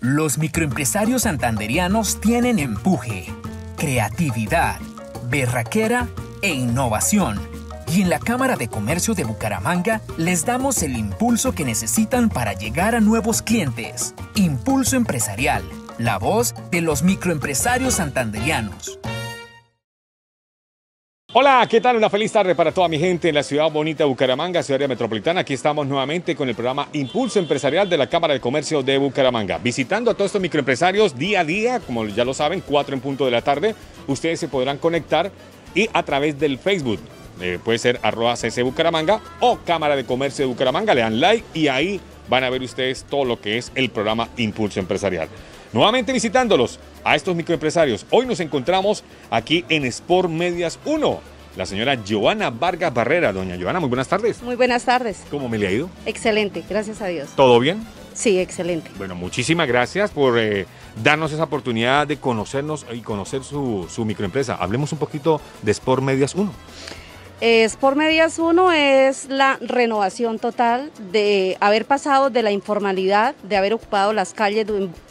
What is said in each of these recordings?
Los microempresarios santanderianos tienen empuje, creatividad, berraquera e innovación. Y en la Cámara de Comercio de Bucaramanga les damos el impulso que necesitan para llegar a nuevos clientes. Impulso Empresarial, la voz de los microempresarios santanderianos. Hola, ¿qué tal? Una feliz tarde para toda mi gente en la ciudad bonita de Bucaramanga, ciudad metropolitana. Aquí estamos nuevamente con el programa Impulso Empresarial de la Cámara de Comercio de Bucaramanga. Visitando a todos estos microempresarios día a día, como ya lo saben, 4 en punto de la tarde. Ustedes se podrán conectar y a través del Facebook. Puede ser @CC Bucaramanga o Cámara de Comercio de Bucaramanga. Le dan like y ahí van a ver ustedes todo lo que es el programa Impulso Empresarial. Nuevamente visitándolos a estos microempresarios. Hoy nos encontramos aquí en Sport Medias 1. La señora Joana Vargas Barrera. Doña Joana, muy buenas tardes. Muy buenas tardes. ¿Cómo me le ha ido? Excelente, gracias a Dios. ¿Todo bien? Sí, excelente. Bueno, muchísimas gracias por darnos esa oportunidad de conocernos y conocer su microempresa. Hablemos un poquito de Sport Medias 1. Sport Medias 1 es la renovación total de haber pasado de la informalidad, de haber ocupado las calles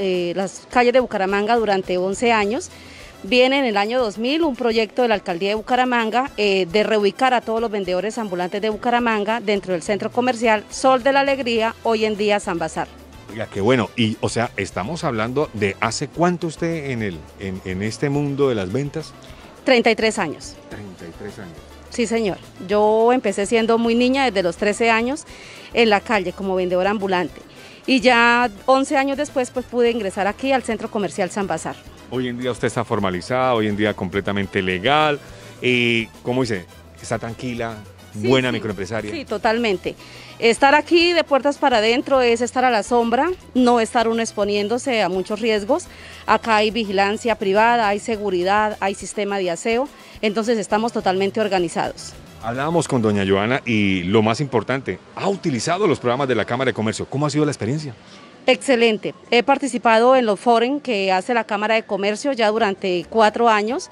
de Bucaramanga durante 11 años. Viene en el año 2000 un proyecto de la Alcaldía de Bucaramanga de reubicar a todos los vendedores ambulantes de Bucaramanga dentro del centro comercial Sol de la Alegría, hoy en día San Bazar. Oiga, qué bueno. Y, o sea, estamos hablando de ¿hace cuánto usted en este mundo de las ventas? 33 años. 33 años. Sí, señor. Yo empecé siendo muy niña, desde los 13 años, en la calle como vendedora ambulante. Y ya 11 años después pues pude ingresar aquí al Centro Comercial San Bazar. Hoy en día usted está formalizada, hoy en día completamente legal. ¿Cómo dice? ¿Está tranquila? Sí, ¿Buena sí, microempresaria? Sí, totalmente. Estar aquí de puertas para adentro es estar a la sombra, no estar uno exponiéndose a muchos riesgos. Acá hay vigilancia privada, hay seguridad, hay sistema de aseo, entonces estamos totalmente organizados. Hablábamos con doña Joana y lo más importante, ha utilizado los programas de la Cámara de Comercio. ¿Cómo ha sido la experiencia? Excelente. He participado en los foros que hace la Cámara de Comercio ya durante 4 años,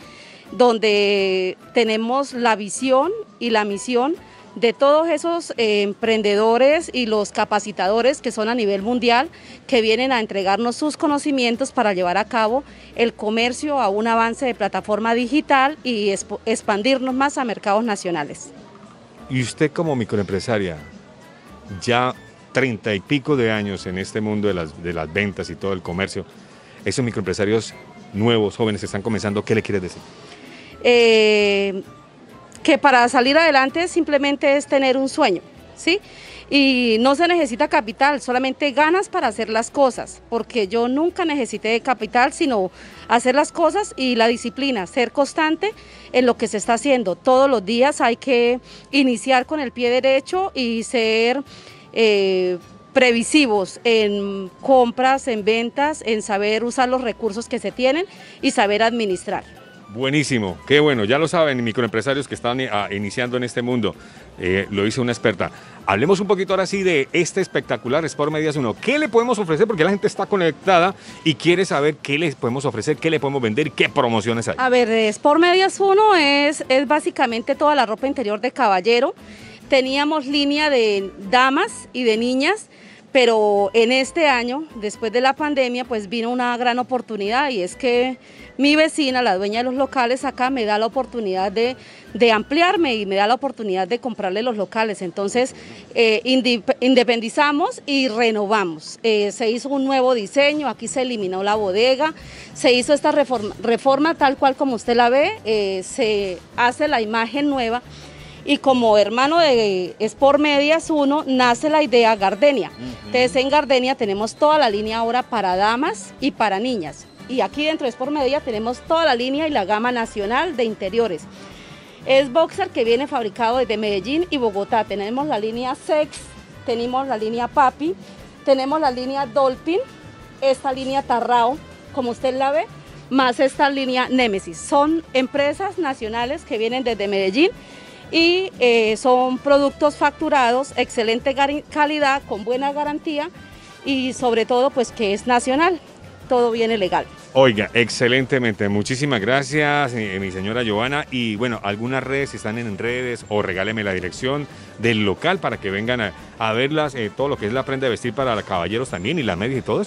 donde tenemos la visión y la misión de todos esos emprendedores y los capacitadores que son a nivel mundial, que vienen a entregarnos sus conocimientos para llevar a cabo el comercio a un avance de plataforma digital y expandirnos más a mercados nacionales. Y usted como microempresaria, ya 30 y pico de años en este mundo de las ventas y todo el comercio, esos microempresarios nuevos, jóvenes que están comenzando, ¿qué le quieres decir? Que para salir adelante simplemente es tener un sueño, ¿sí? Y no se necesita capital, solamente ganas para hacer las cosas, porque yo nunca necesité de capital, sino hacer las cosas y la disciplina, ser constante en lo que se está haciendo. Todos los días hay que iniciar con el pie derecho y ser previsivos en compras, en ventas, en saber usar los recursos que se tienen y saber administrar. Buenísimo, qué bueno, ya lo saben, microempresarios que están iniciando en este mundo, lo hizo una experta. Hablemos un poquito ahora sí de este espectacular Sport Medias 1. ¿Qué le podemos ofrecer? Porque la gente está conectada y quiere saber qué les podemos ofrecer, qué le podemos vender, qué promociones hay. A ver, Sport Medias 1 es básicamente toda la ropa interior de caballero. Teníamos línea de damas y de niñas, pero en este año, después de la pandemia, pues vino una gran oportunidad y es que mi vecina, la dueña de los locales acá, me da la oportunidad de ampliarme y me da la oportunidad de comprarle los locales. Entonces, independizamos y renovamos. Se hizo un nuevo diseño, aquí se eliminó la bodega, se hizo esta reforma tal cual como usted la ve, se hace la imagen nueva. Y como hermano de Sport Medias 1 nace la idea Gardenia. Entonces en Gardenia tenemos toda la línea ahora para damas y para niñas. Y aquí dentro de Sport Media tenemos toda la línea y la gama nacional de interiores. Es boxer que viene fabricado desde Medellín y Bogotá. Tenemos la línea Sex, tenemos la línea Papi, tenemos la línea Dolphin, esta línea Tarrao, como usted la ve, más esta línea Nemesis. Son empresas nacionales que vienen desde Medellín y son productos facturados, excelente calidad, con buena garantía y sobre todo pues que es nacional, todo viene legal. Oiga, excelentemente, muchísimas gracias mi señora Joana, y bueno, algunas redes, si están en redes, o regáleme la dirección del local para que vengan a verlas, todo lo que es la prenda de vestir para caballeros también y las medias y todo eso.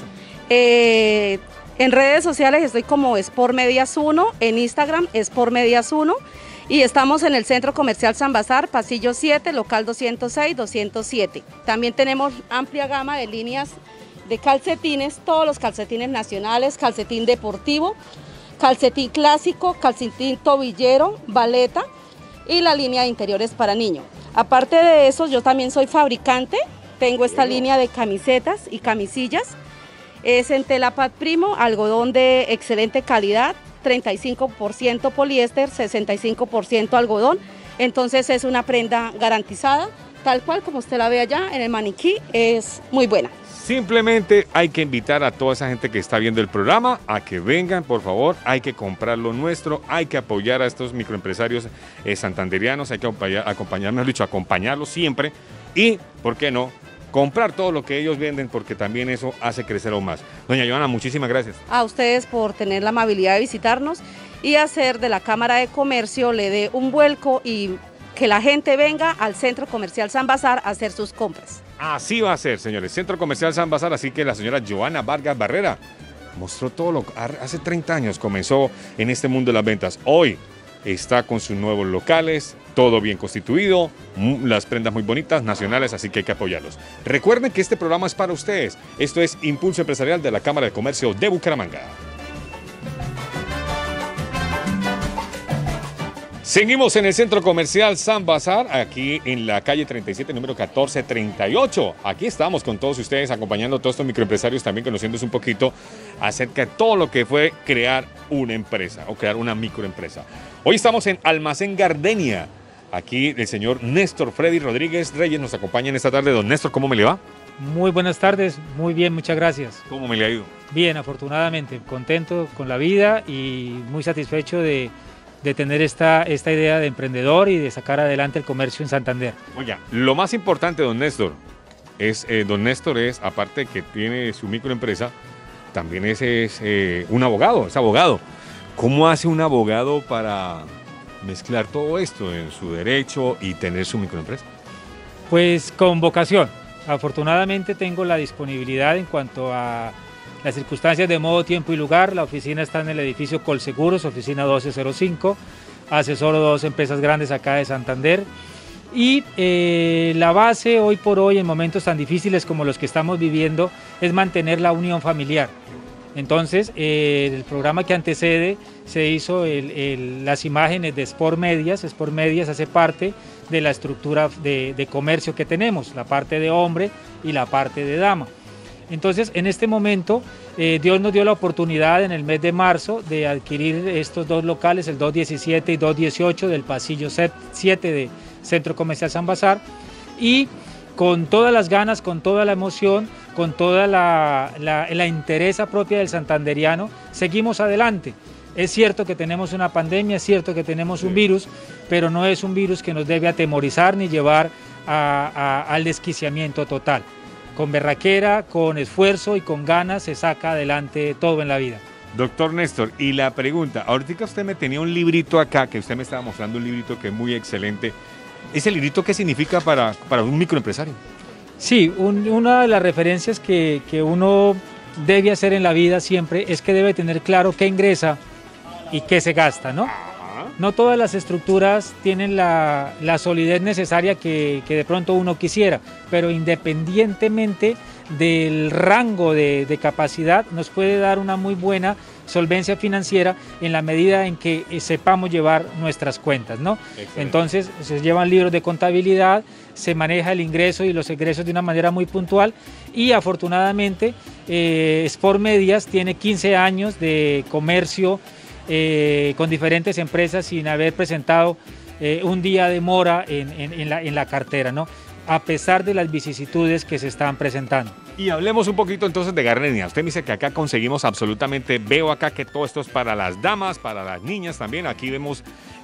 En redes sociales estoy como Sport Medias 1, en Instagram Sport Medias 1 y estamos en el Centro Comercial San Bazar, pasillo 7, local 206, 207. También tenemos amplia gama de líneas de calcetines, todos los calcetines nacionales, calcetín deportivo, calcetín clásico, calcetín tobillero, baleta y la línea de interiores para niños. Aparte de eso, yo también soy fabricante, tengo esta línea de camisetas y camisillas. Es en tela Pat Primo, algodón de excelente calidad, 35% poliéster, 65% algodón. Entonces es una prenda garantizada, tal cual como usted la ve allá en el maniquí, es muy buena. Simplemente hay que invitar a toda esa gente que está viendo el programa a que vengan, por favor, hay que comprar lo nuestro, hay que apoyar a estos microempresarios santanderianos, hay que acompañarlos siempre y, ¿por qué no?, comprar todo lo que ellos venden porque también eso hace crecer aún más. Doña Joana, muchísimas gracias. A ustedes por tener la amabilidad de visitarnos y hacer de la Cámara de Comercio le dé un vuelco y que la gente venga al Centro Comercial San Bazar a hacer sus compras. Así va a ser, señores. Centro Comercial San Bazar, así que la señora Joana Vargas Barrera mostró todo lo que hace 30 años comenzó en este mundo de las ventas. Hoy está con sus nuevos locales, todo bien constituido, las prendas muy bonitas, nacionales, así que hay que apoyarlos. Recuerden que este programa es para ustedes. Esto es Impulso Empresarial de la Cámara de Comercio de Bucaramanga. Seguimos en el Centro Comercial San Bazar, aquí en la calle 37, número 1438. Aquí estamos con todos ustedes, acompañando a todos estos microempresarios, también conociéndose un poquito acerca de todo lo que fue crear una empresa o crear una microempresa. Hoy estamos en Almacén Gardenia. Aquí el señor Néstor Freddy Rodríguez Reyes nos acompaña en esta tarde. Don Néstor, ¿cómo me le va? Muy buenas tardes, muy bien, muchas gracias. ¿Cómo me le ha ido? Bien, afortunadamente, contento con la vida y muy satisfecho de tener esta idea de emprendedor y de sacar adelante el comercio en Santander. Oiga, lo más importante, don Néstor, es, aparte de que tiene su microempresa, también es un abogado, es abogado. ¿Cómo hace un abogado para mezclar todo esto en su derecho y tener su microempresa? Pues con vocación. Afortunadamente tengo la disponibilidad en cuanto a las circunstancias de modo, tiempo y lugar. La oficina está en el edificio Colseguros, oficina 1205. Asesoro 2 empresas grandes acá de Santander. Y la base hoy por hoy, en momentos tan difíciles como los que estamos viviendo, es mantener la unión familiar. Entonces, el programa que antecede se hizo las imágenes de Sport Medias. Sport Medias hace parte de la estructura de comercio que tenemos, la parte de hombre y la parte de dama. Entonces, en este momento, Dios nos dio la oportunidad en el mes de marzo de adquirir estos dos locales, el 217 y 218 del pasillo 7 de Centro Comercial San Bazar, y con todas las ganas, con toda la emoción, con toda la interesa propia del santanderiano, seguimos adelante. Es cierto que tenemos una pandemia, es cierto que tenemos un virus, pero no es un virus que nos debe atemorizar ni llevar al desquiciamiento total. Con berraquera, con esfuerzo y con ganas se saca adelante todo en la vida. Doctor Néstor, y la pregunta, ahorita usted me tenía un librito acá, que usted me estaba mostrando un librito que es muy excelente. ¿Ese librito qué significa para un microempresario? Sí, una de las referencias que uno debe hacer en la vida siempre es que debe tener claro qué ingresa y qué se gasta, ¿no? No todas las estructuras tienen la solidez necesaria que de pronto uno quisiera, pero independientemente del rango de capacidad, nos puede dar una muy buena solvencia financiera en la medida en que sepamos llevar nuestras cuentas, ¿no? Excelente. Entonces, se llevan libros de contabilidad, se maneja el ingreso y los egresos de una manera muy puntual y afortunadamente Sport Medias tiene 15 años de comercio con diferentes empresas sin haber presentado un día de mora en la cartera, ¿no? A pesar de las vicisitudes que se están presentando. Y hablemos un poquito entonces de Gardenia. Usted me dice que acá conseguimos absolutamente, veo acá que todo esto es para las damas, para las niñas también. Aquí vemos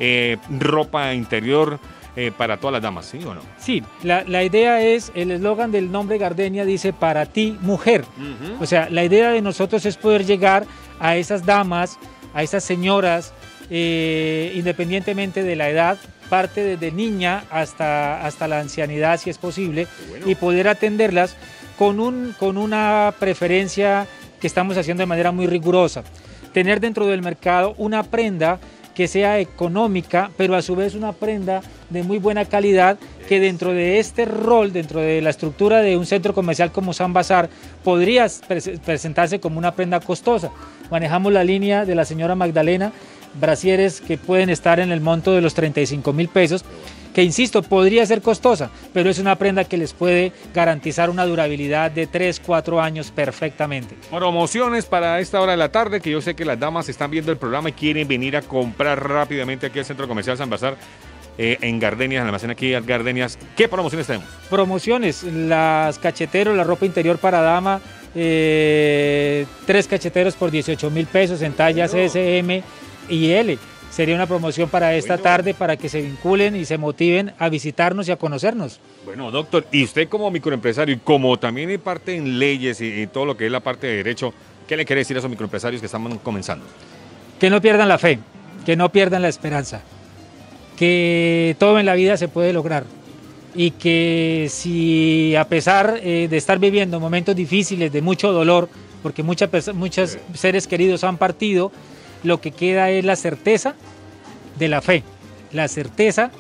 ropa interior para todas las damas, ¿sí o no? Sí, la idea es, el eslogan del nombre Gardenia dice para ti mujer. O sea, la idea de nosotros es poder llegar a esas damas, a esas señoras, independientemente de la edad, parte desde niña hasta la ancianidad si es posible, bueno, y poder atenderlas con una preferencia que estamos haciendo de manera muy rigurosa. Tener dentro del mercado una prenda que sea económica, pero a su vez una prenda de muy buena calidad, que dentro de este rol, dentro de la estructura de un centro comercial como San Bazar, podría presentarse como una prenda costosa. Manejamos la línea de la señora Magdalena, brasieres que pueden estar en el monto de los 35.000 pesos, que insisto, podría ser costosa, pero es una prenda que les puede garantizar una durabilidad de 3-4 años perfectamente. Promociones para esta hora de la tarde, que yo sé que las damas están viendo el programa y quieren venir a comprar rápidamente aquí al Centro Comercial San Bazar, en Gardenias, en el almacén aquí en Gardenias. ¿Qué promociones tenemos? Promociones, las cacheteros, la ropa interior para dama, 3 cacheteros por 18.000 pesos en tallas S, M y L. Sería una promoción para esta tarde, para que se vinculen y se motiven a visitarnos y a conocernos. Bueno, doctor, y usted como microempresario y como también hay parte en leyes y todo lo que es la parte de derecho, ¿qué le quiere decir a esos microempresarios que están comenzando? Que no pierdan la fe, que no pierdan la esperanza, que todo en la vida se puede lograr y que si a pesar de estar viviendo momentos difíciles, de mucho dolor, porque muchos seres queridos han partido, lo que queda es la certeza de la fe, la certeza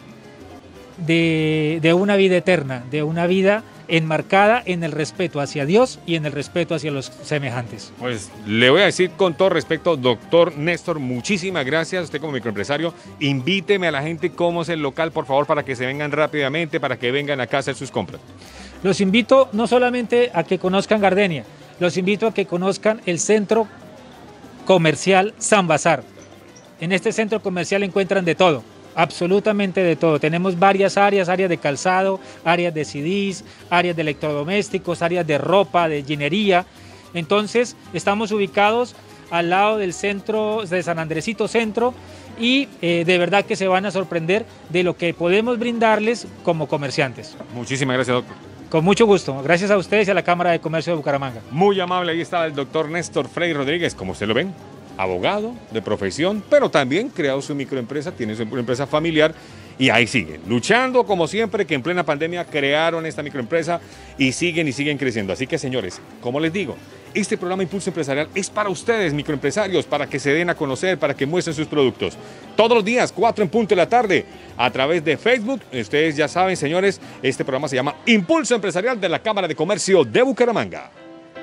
de una vida eterna, de una vida enmarcada en el respeto hacia Dios y en el respeto hacia los semejantes. Pues le voy a decir con todo respeto, doctor Néstor, muchísimas gracias. Usted como microempresario, invíteme a la gente cómo es el local, por favor, para que se vengan rápidamente, para que vengan acá a hacer sus compras. Los invito no solamente a que conozcan Gardenia, los invito a que conozcan el Centro Comercial San Bazar. En este centro comercial encuentran de todo, absolutamente de todo. Tenemos varias áreas de calzado, áreas de CDs, áreas de electrodomésticos, áreas de ropa, de ginería. Entonces estamos ubicados al lado del centro de San Andresito Centro y de verdad que se van a sorprender de lo que podemos brindarles como comerciantes. Muchísimas gracias, doctor. Con mucho gusto. Gracias a ustedes y a la Cámara de Comercio de Bucaramanga. Muy amable, ahí está el doctor Néstor Frei Rodríguez, como ustedes lo ven, abogado de profesión, pero también creado su microempresa, tiene su empresa familiar y ahí siguen, luchando como siempre, que en plena pandemia crearon esta microempresa y siguen creciendo. Así que, señores, como les digo, este programa Impulso Empresarial es para ustedes, microempresarios, para que se den a conocer, para que muestren sus productos. Todos los días, 4 en punto de la tarde, a través de Facebook. Ustedes ya saben, señores, este programa se llama Impulso Empresarial de la Cámara de Comercio de Bucaramanga.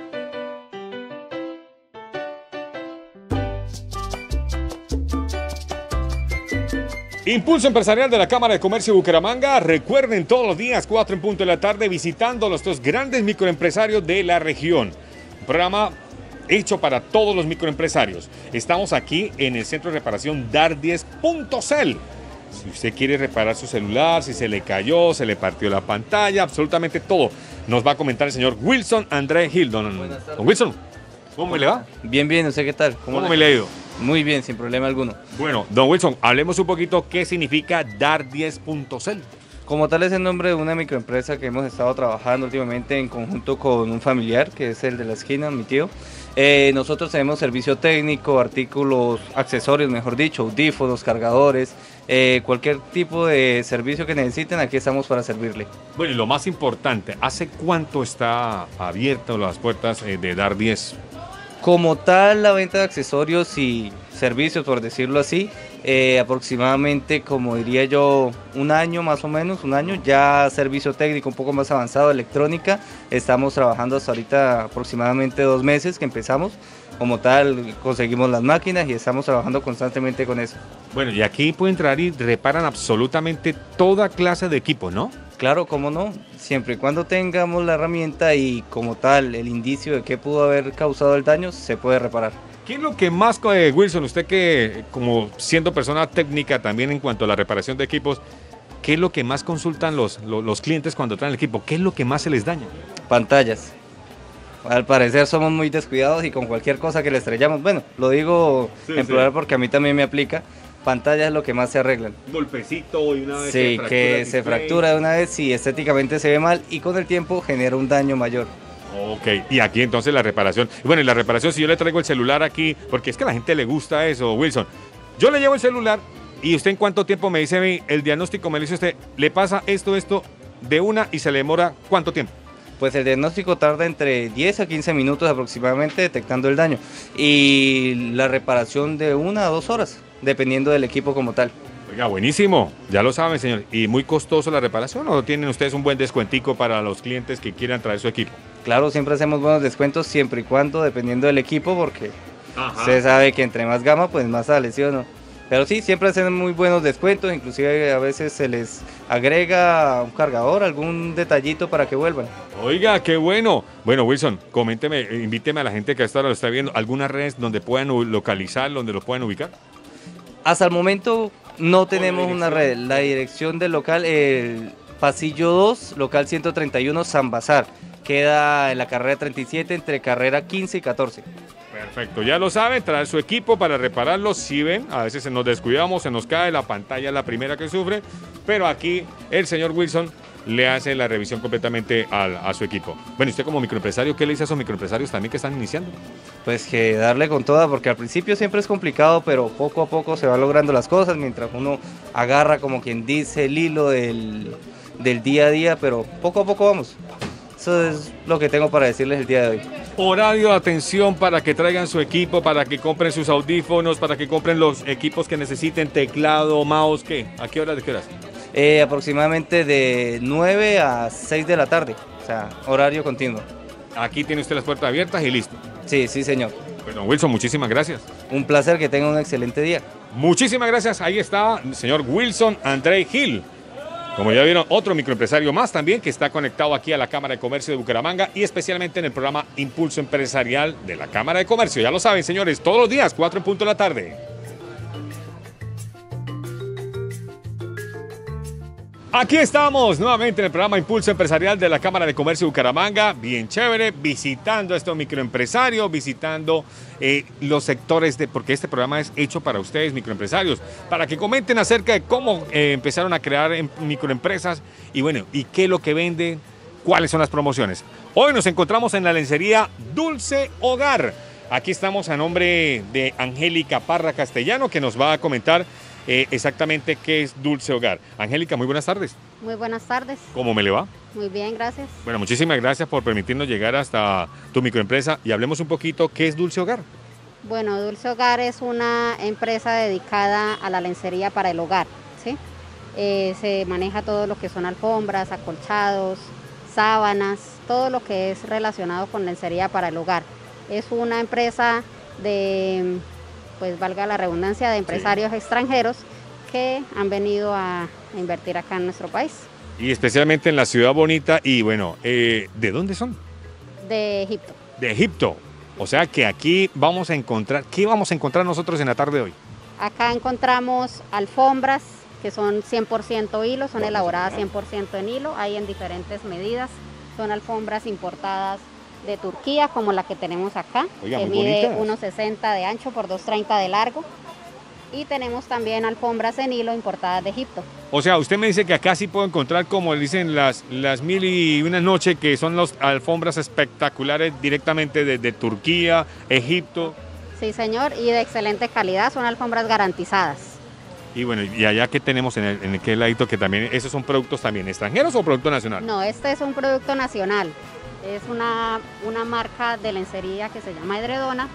Impulso Empresarial de la Cámara de Comercio de Bucaramanga. Recuerden, todos los días, 4 en punto de la tarde, visitando a los dos grandes microempresarios de la región. Un programa hecho para todos los microempresarios. Estamos aquí en el centro de reparación Dar10.cel. Si usted quiere reparar su celular, si se le cayó, se le partió la pantalla, absolutamente todo, nos va a comentar el señor Wilson André Gil. Don Wilson, ¿cómo me le va? Bien, ¿usted qué tal? ¿Cómo me le ha ido? Muy bien, sin problema alguno. Bueno, don Wilson, hablemos un poquito qué significa Dar10.cel. Como tal es el nombre de una microempresa que hemos estado trabajando últimamente en conjunto con un familiar, que es el de la esquina, mi tío. Nosotros tenemos servicio técnico, artículos, accesorios, mejor dicho, audífonos, cargadores, cualquier tipo de servicio que necesiten, aquí estamos para servirle. Bueno, y lo más importante, ¿hace cuánto está abiertas las puertas de Dar10? Como tal, la venta de accesorios y servicios, por decirlo así, aproximadamente, como diría yo, un año más o menos, un año, ya servicio técnico un poco más avanzado, electrónica, estamos trabajando hasta ahorita aproximadamente 2 meses que empezamos, como tal conseguimos las máquinas y estamos trabajando constantemente con eso. Bueno, y aquí pueden entrar y reparan absolutamente toda clase de equipo, ¿no? Claro, cómo no, siempre y cuando tengamos la herramienta y como tal el indicio de qué pudo haber causado el daño, se puede reparar. ¿Qué es lo que más, Wilson, usted que como siendo persona técnica también en cuanto a la reparación de equipos, qué es lo que más consultan los clientes cuando traen el equipo? ¿Qué es lo que más se les daña? Pantallas. Al parecer somos muy descuidados y con cualquier cosa que le estrellamos, bueno, lo digo en plural porque a mí también me aplica, pantallas es lo que más se arreglan. Golpecito y una vez sí, que se fractura de una vez y estéticamente se ve mal y con el tiempo genera un daño mayor. Ok, y aquí entonces la reparación. Bueno, y la reparación, si yo le traigo el celular aquí, porque es que a la gente le gusta eso, Wilson. Yo le llevo el celular y usted en cuánto tiempo me dice el diagnóstico, me dice usted, le pasa esto, de una y se le demora ¿cuánto tiempo? Pues el diagnóstico tarda entre 10 a 15 minutos aproximadamente detectando el daño y la reparación de 1 a 2 horas, dependiendo del equipo como tal. Oiga, buenísimo, ya lo saben, señor. ¿Y muy costoso la reparación o tienen ustedes un buen descuentico para los clientes que quieran traer su equipo? Claro, siempre hacemos buenos descuentos siempre y cuando, dependiendo del equipo, porque usted sabe que entre más gama, pues más sale, ¿sí o no? Pero sí, siempre hacen muy buenos descuentos, inclusive a veces se les agrega un cargador, algún detallito para que vuelvan. Oiga, qué bueno. Bueno, Wilson, coménteme, invíteme a la gente que hasta ahora lo está viendo, algunas redes donde puedan localizar, donde lo puedan ubicar. Hasta el momento no tenemos una red. La dirección del local, el pasillo 2, local 131, San Bazar. Queda en la carrera 37 entre carrera 15 y 14. Perfecto, ya lo saben, traer su equipo para repararlo. Si ven, a veces nos descuidamos, se nos cae la pantalla, la primera que sufre, pero aquí el señor Wilson le hace la revisión completamente a su equipo. Bueno, usted como microempresario, ¿qué le dice a esos microempresarios también que están iniciando? Pues que darle con toda, porque al principio siempre es complicado, pero poco a poco se van logrando las cosas, mientras uno agarra, como quien dice, el hilo del día a día, pero poco a poco vamos. Eso es lo que tengo para decirles el día de hoy. Horario de atención para que traigan su equipo, para que compren sus audífonos, para que compren los equipos que necesiten, teclado, mouse, ¿qué? ¿A qué horas, de qué horas? Aproximadamente de 9 a 6 de la tarde, o sea, horario continuo. Aquí tiene usted las puertas abiertas y listo. Sí, sí, señor. Bueno, Wilson, muchísimas gracias. Un placer, que tenga un excelente día. Muchísimas gracias. Ahí está el señor Wilson André Gil. Como ya vieron, otro microempresario más también que está conectado aquí a la Cámara de Comercio de Bucaramanga y especialmente en el programa Impulso Empresarial de la Cámara de Comercio. Ya lo saben, señores, todos los días, 4 en punto de la tarde. Aquí estamos nuevamente en el programa Impulso Empresarial de la Cámara de Comercio de Bucaramanga, bien chévere, visitando a estos microempresarios, visitando los sectores, porque este programa es hecho para ustedes, microempresarios, para que comenten acerca de cómo empezaron a crear microempresas y bueno, y qué es lo que venden, cuáles son las promociones. Hoy nos encontramos en la lencería Dulce Hogar. Aquí estamos a nombre de Angélica Parra Castellano, que nos va a comentar exactamente qué es Dulce Hogar. Angélica, muy buenas tardes. Muy buenas tardes. ¿Cómo me le va? Muy bien, gracias. Bueno, muchísimas gracias por permitirnos llegar hasta tu microempresa y hablemos un poquito qué es Dulce Hogar. Bueno, Dulce Hogar es una empresa dedicada a la lencería para el hogar, ¿sí? Se maneja todo lo que son alfombras, acolchados, sábanas, todo lo que es relacionado con lencería para el hogar. Es una empresa de, pues valga la redundancia, de empresarios extranjeros que han venido a invertir acá en nuestro país. Y especialmente en la ciudad bonita y bueno, ¿de dónde son? De Egipto. De Egipto. O sea que aquí vamos a encontrar, ¿qué vamos a encontrar nosotros en la tarde de hoy? Acá encontramos alfombras que son 100% hilo, son elaboradas 100% en hilo, hay en diferentes medidas, son alfombras importadas de Turquía como la que tenemos acá, Oiga, que muy mide bonitas. 1,60 de ancho por 2,30 de largo, y tenemos también alfombras en hilo importadas de Egipto. O sea, usted me dice que acá sí puedo encontrar, como dicen, las 1001 noches, que son las alfombras espectaculares directamente de Turquía, Egipto. Sí, señor, y de excelente calidad, son alfombras garantizadas. Y bueno, y allá que tenemos en el que ladito, que también, ¿esos son productos también extranjeros o producto nacional? No, este es un producto nacional, es una marca de lencería que se llama Edredona,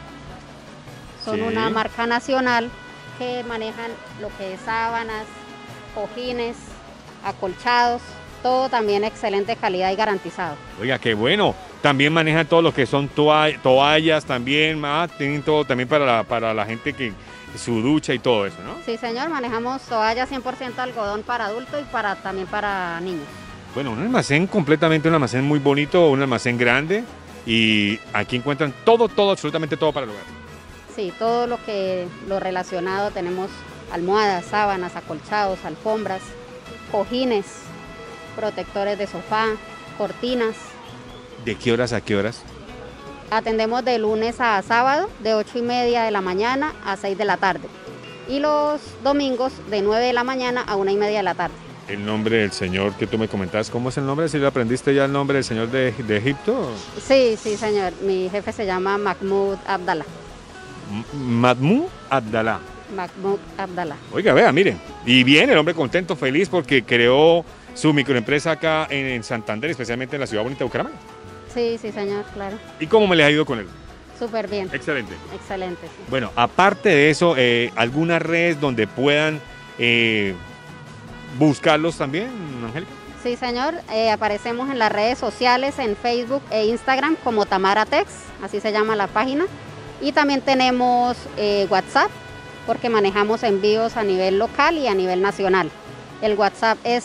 son Sí. una marca nacional que manejan lo que es sábanas, cojines, acolchados, todo también excelente calidad y garantizado. Oiga, qué bueno. También manejan todo lo que son toallas también, tienen todo también para la gente que su ducha y todo eso, ¿no? Sí, señor, manejamos toallas 100% algodón para adulto y también para niños. Bueno, un almacén completamente, un almacén muy bonito, un almacén grande y aquí encuentran todo, absolutamente todo para el hogar. Sí, todo lo relacionado, tenemos almohadas, sábanas, acolchados, alfombras, cojines, protectores de sofá, cortinas. ¿De qué horas a qué horas? Atendemos de lunes a sábado, de 8:30 de la mañana a 6 de la tarde. Y los domingos de 9 de la mañana a 1:30 de la tarde. El nombre del señor que tú me comentabas, ¿cómo es el nombre? ¿Si le aprendiste ya el nombre del señor de Egipto? Sí, señor. Mi jefe se llama Mahmoud Abdallah. Mahmoud Abdallah. Mahmoud Abdallah. Oiga, vea, miren. Y bien, el hombre contento, feliz porque creó su microempresa acá en Santander, especialmente en la ciudad bonita de Bucaramanga. Sí, sí, señor, claro. ¿Y cómo me les ha ido con él? Súper bien. Excelente. Excelente, sí. Bueno, aparte de eso, ¿algunas redes donde puedan buscarlos también, Angélica? Sí, señor. Aparecemos en las redes sociales, en Facebook e Instagram como Tamara Tex, así se llama la página. Y también tenemos WhatsApp, porque manejamos envíos a nivel local y a nivel nacional. El WhatsApp es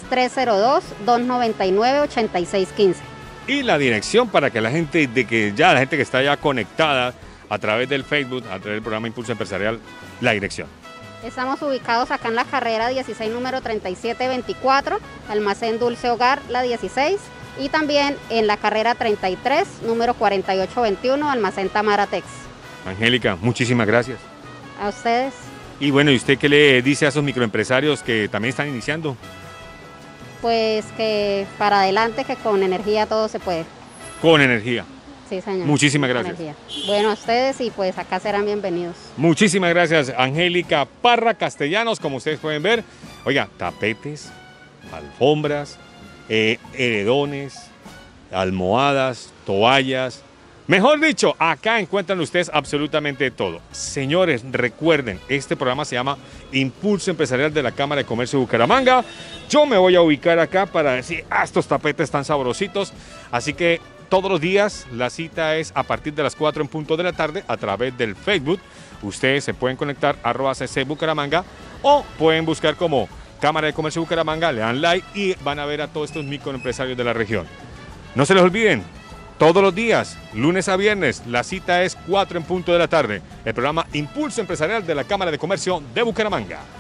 302-299-8615. Y la dirección para que la gente que está ya conectada a través del Facebook, a través del programa Impulso Empresarial, la dirección. Estamos ubicados acá en la carrera 16, número 3724, Almacén Dulce Hogar, la 16, y también en la carrera 33, número 4821, Almacén Tamara Tex. Angélica, muchísimas gracias. A ustedes. Y bueno, ¿y usted qué le dice a esos microempresarios que también están iniciando? Pues que para adelante, que con energía todo se puede. Con energía. Sí, señor. Muchísimas Con gracias. energía. Bueno, a ustedes y pues acá serán bienvenidos. Muchísimas gracias, Angélica Parra Castellanos, como ustedes pueden ver. Oiga, tapetes, alfombras, heredones, almohadas, toallas. Mejor dicho, acá encuentran ustedes absolutamente todo. Señores, recuerden, este programa se llama Impulso Empresarial de la Cámara de Comercio de Bucaramanga. Yo me voy a ubicar acá para decir, estos tapetes están sabrositos. Así que todos los días la cita es a partir de las 4 en punto de la tarde a través del Facebook. Ustedes se pueden conectar @CC Bucaramanga o pueden buscar como Cámara de Comercio de Bucaramanga, le dan like y van a ver a todos estos microempresarios de la región. No se les olviden, todos los días, lunes a viernes, la cita es 4 en punto de la tarde. El programa Impulso Empresarial de la Cámara de Comercio de Bucaramanga.